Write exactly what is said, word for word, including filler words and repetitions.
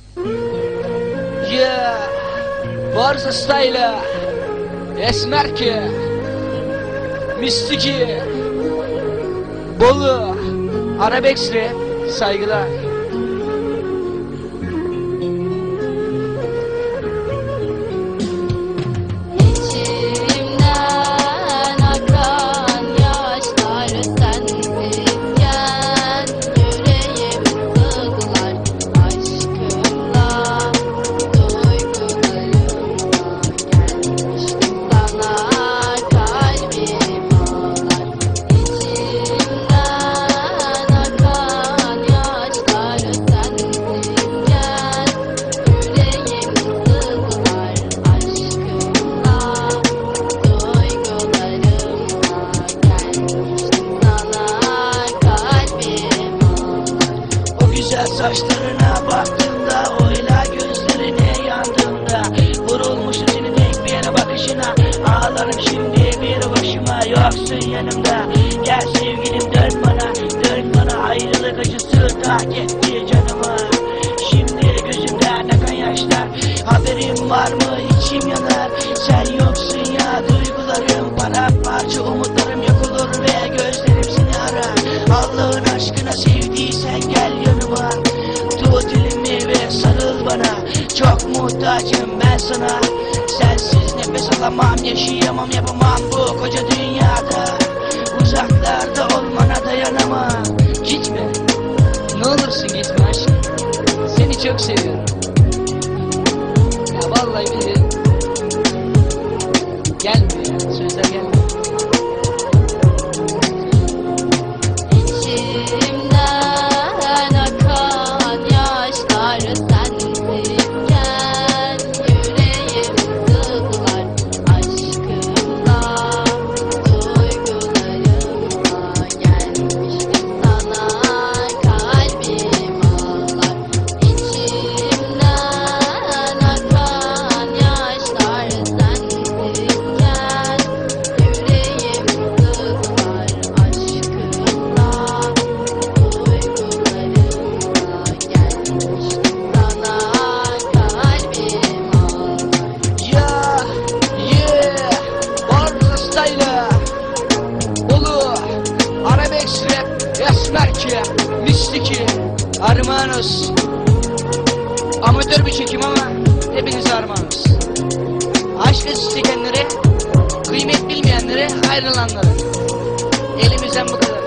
Yeah, Barza Style, Esmerki, Mistiki, Bolu, Arabex'li, saygılar. Saçlarına baktığımda, oyla gözlerine yandığımda, vurulmuş seni tek bir yere bakışına, ağlarım şimdi bir başıma, yoksun yanımda. Gel sevgilim dön bana, dön bana, ayrılık acısı tak etti canımı. Şimdi gözümden akan yaşlar, haberin var mı içim yanar. Sen yoksun ya, duygularım paramparça, umutlarım yok olur ve gözlerim seni arar. Allah'ın aşkına sevdiysen gel yanıma, tut elimi ve sarıl bana. Çok muhtacım ben sana, sensiz nefes alamam, yaşayamam, yapamam bu koca dünyada. Uzaklarda olmana dayanamam. Gitme, ne olursun gitme aşkım, seni çok seviyorum. Ya vallahi billahi gelmiyor ya, sözler gelmiyor. Bolu, Arabex Rap, Esmerki, Mistiki, Armanos. Amatör bir çekim ama hepinize armağanız. Aşk acısı çekenlere, kıymet bilmeyenlere, ayrılanlara. Elimizden bu kadar.